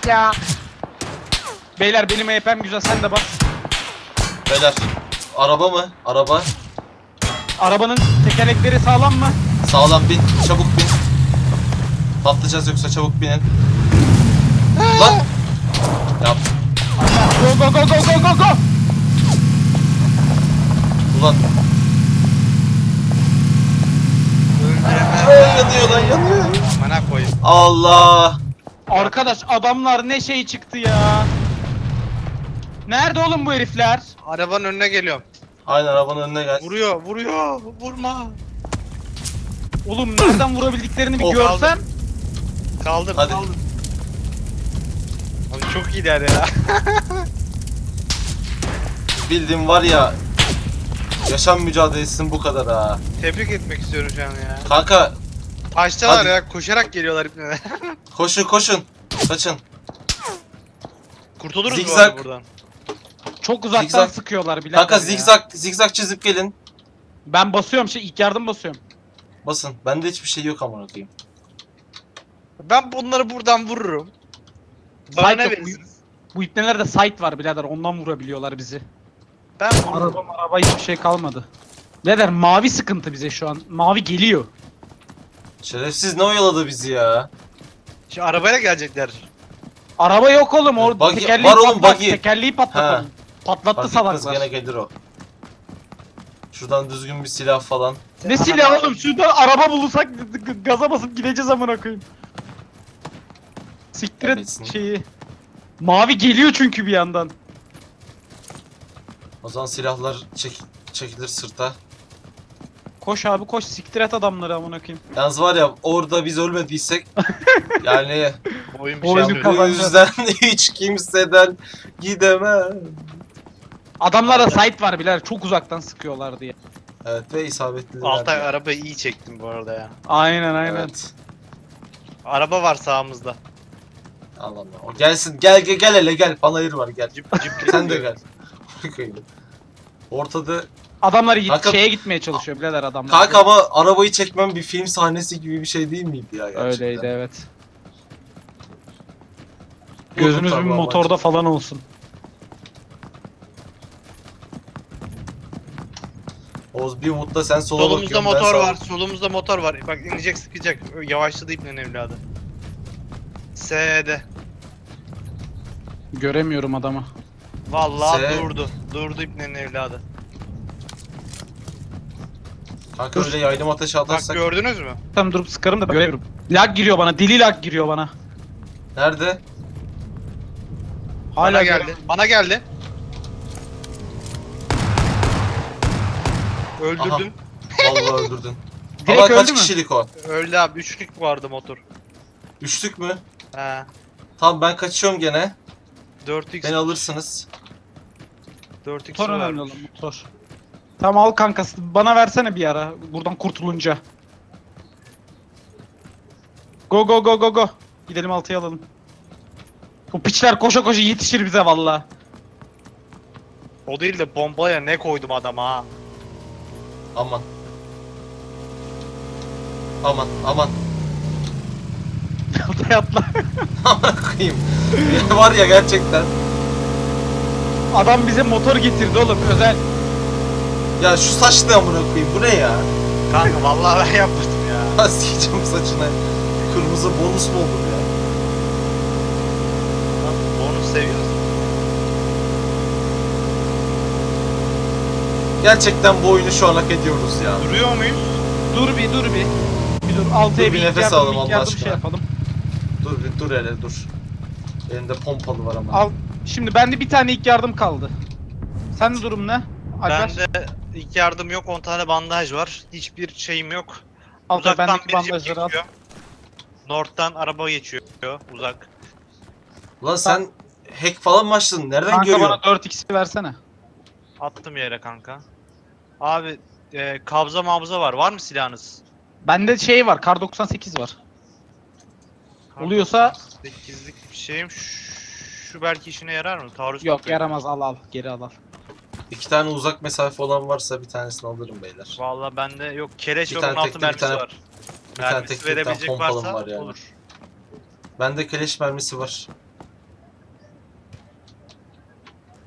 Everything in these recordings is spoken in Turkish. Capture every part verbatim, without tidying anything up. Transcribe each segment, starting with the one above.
ya. Beyler benim E P'm güzel, sen de bas. Beyler araba mı? Araba. Arabanın tekerlekleri sağlam mı? Sağlam bin. Çabuk bin. Patlayacağız yoksa çabuk binin. Lan. Yap. Go go go go go go go. Ulan. Ay, yanıyor lan yanıyor. Bana koyayım. Allah. Arkadaş adamlar ne şey çıktı ya. Nerede oğlum bu herifler? Arabanın önüne geliyorum. Aynen arabanın önüne gel. Vuruyor, vuruyor. Vurma. Oğlum nereden vurabildiklerini bir Of, görsen. Kaldır, Hadi. kaldır. Abi çok iyiler ya. Bildiğim var ya. Yaşam mücadelesinin bu kadar ha. Tebrik etmek istiyorum şu an ya. Kanka Kaçtılar Hadi. ya, koşarak geliyorlar ipne. koşun koşun. Kaçın. Kurtuluruz bu Zigzag. arada buradan. Çok uzaktan Zigzag. sıkıyorlar birader Kanka ya. zigzag zigzag çizip gelin. Ben basıyorum şey ilk yardım basıyorum. Basın. Bende hiçbir şey yok amına koyayım. Ben bunları buradan vururum. Bana Site ne yok, verirsiniz? Bu ipnelerde site var birader, ondan vurabiliyorlar bizi. Ben vururum. Araba araba hiçbir şey kalmadı. Birader mavi sıkıntı bize şu an. Mavi geliyor. Şerefsiz ne oyaladı bizi ya. Şu arabayla gelecekler. Araba yok oğlum, orada Buggy- tekerleği var oğlum, patlat, buggy. tekerleği patlatalım. He. Patlattı Fark etmez, salaklar. gene gelir o. Şuradan düzgün bir silah falan. Ne silah oğlum, şurada araba bulursak gaza basıp gideceğiz amına koyayım. Siktir et Yapıyorsun. şeyi. Mavi geliyor çünkü bir yandan. O zaman silahlar çek çekilir sırta. Koş abi koş, siktir et adamları amına koyayım. Yalnız var ya orada biz ölmediysek yani Bu oyun bir O şey oyunu yapıyor. bu kazanacağız. yüzden hiç kimseden gidemem. Adamlarda site var birader, çok uzaktan sıkıyorlar diye. Evet ve isabetli. Altay arabayı iyi çektim bu arada ya. Aynen aynen. Evet. Araba var sağımızda. Allah Allah. O gelsin gel gel gel hele gel. Panayır var gel. Cip cip Sen de gel. Ortada Adamlar y- Kanka- şeye gitmeye çalışıyor birader adamlar. kanka ama arabayı çekmem bir film sahnesi gibi bir şey değil miydi ya gerçekten? Öyleydi evet. Vurdum Gözünüz bir tabii motorda amaç. falan olsun. Oğuz bir umutla sen sola Solumuzda bakıyorsun, ben motor sağa- var, solumuzda motor var. Bak inecek sıkacak. Yavaşladı ipnen evladı. S'de. Göremiyorum adamı. Vallahi S- durdu. Durdu ipnenin evladı. Kanka öyle yaylım ateşi Bak atarsak. gördünüz mü? Tam durup sıkarım da göremiyorum. Lag giriyor bana, deli lag giriyor bana. Nerede? Bana Hala geldi. geldi. Bana geldi. Öldürdüm. Vallahi öldürdün. Direkt Ama kaç öldü mü? kişilik o? Öldü abi. Üçlük vardı motor. Üçlük mü? He. Tamam ben kaçıyorum gene. dört x. Beni alırsınız. dört x Motor var. önemli olan motor. Tamam al kankası, bana versene bir ara buradan kurtulunca. Go go go go go. Gidelim altıya alalım. Bu piçler koşa koşa yetişir bize valla. O değil de bombaya ne koydum adama ha. Aman. Aman aman. Altıya atla. Aman koyayım. Ya var ya gerçekten. Adam bize motor getirdi oğlum özel. Ya şu saç ne amına koyayım, bu ne ya? Kanka vallahi ben yapmadım ya. Nasıl yiyeceğim saçına? Kırmızı bonus mu olur ya? Lan bonus seviyoruz. Gerçekten bu oyunu şu an hak ediyoruz ya. Duruyor muyuz? Dur bir dur bir. Bir dur altıya Dur, bir bir ilk nefes yardım, alalım ilk Allah yardım aşkına. şey yapalım. Dur bir dur hele dur. Elimde pompalı var ama. Al. Şimdi bende bir tane ilk yardım kaldı. Sende durum ne? Alper. Bende ilk yardım yok, on tane bandaj var. Hiçbir şeyim yok. Alper Uzaktan bendeki bir jip bandajları al. geçiyor. North'tan araba geçiyor uzak. Lan sen hack falan mı açtın? Nereden Kanka görüyorsun? bana dört x'i versene. Attım yere kanka. Abi e, kabza mabza var. Var mı silahınız? Bende şey var, kar doksan sekiz var. Oluyorsa- sekizlik bir şeyim. Şu, şu belki işine yarar mı? Taarruz Yok tüfeği. yaramaz, al al geri al al. İki tane uzak mesafe olan varsa bir tanesini alırım beyler. Vallahi bende yok. Keleş Bir var, tane on altı tekli, bir mermisi tane- var. Bir tane Mermisi tek bir tane verebilecek pompalım varsa var yani. olur. Bende keleş mermisi var.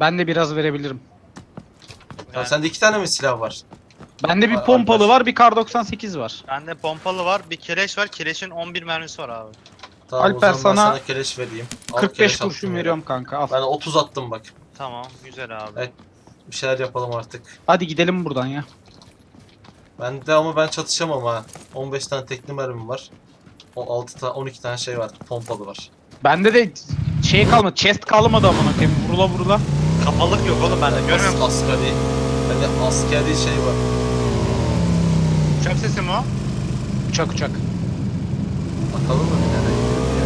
Ben de biraz verebilirim. Tamam, sende iki tane mi silah var? Bende bir Al- pompalı Alper. var, bir kar doksan sekiz var. Bende pompalı var, bir keleş var. Keleşin on bir mermisi var abi. Tamam, Alper, o zaman ben sana sana keleş vereyim. Al, kırk beş keleş kurşun attım yere. veriyorum kanka, al. Ben otuz attım bak. Tamam, güzel abi. Evet. Bir şeyler yapalım artık. Hadi gidelim buradan ya. Ben de ama ben çatışamam ha. on beş tane tekli mermim var. O altı tane on iki tane şey var. Pompalı var. Bende de şey kalmadı, chest kalmadı amına koyayım. Vurula vurula. Kapalık yok oğlum bende. Görmüyor musun? As askeri. Bende askeri şey var. Uçak sesi mi o? Uçak uçak. Bakalım mı bir nereye gidiyor diye.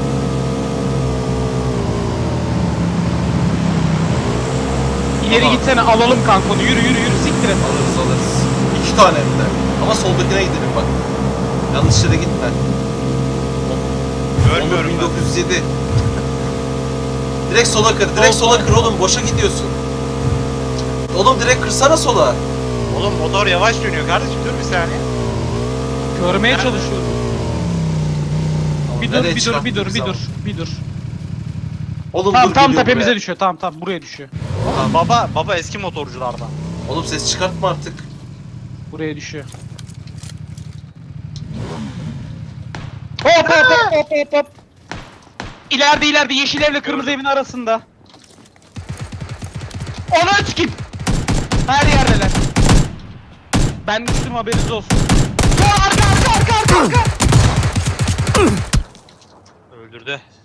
İleri Aha. gitsene, alalım kanka onu. Yürü yürü yürü, siktir et. Alırız alırız. İki tane hem de. Ama soldakine gidelim bak. Yanlış yere gitme. Görmüyorum bin ben. dokuz yüz yedi. Direkt sola kır, direkt sola kır oğlum, boşa gidiyorsun. Oğlum direkt kırsana sola. Oğlum motor yavaş dönüyor kardeşim, dur bir saniye. Görmeye Nerede? çalışıyorum. Ama Bir dur nereye bir dur çıkarttı bir dur bizi bir dur ama? bir dur. Oğlum Tamam dur, tam geliyor tepemize buraya. düşüyor. Tamam tamam buraya düşüyor. Tamam. Baba baba eski motorculardan. Oğlum ses çıkartma artık. Buraya düşüyor. Hop hop hop hop hop hop. İleride ileride yeşil evle kırmızı evin arasında. Ona çıkayım. Her yerdeler. Ben düştüm, haberiniz olsun. Ya arka arka arka arka arka. Öldürdü.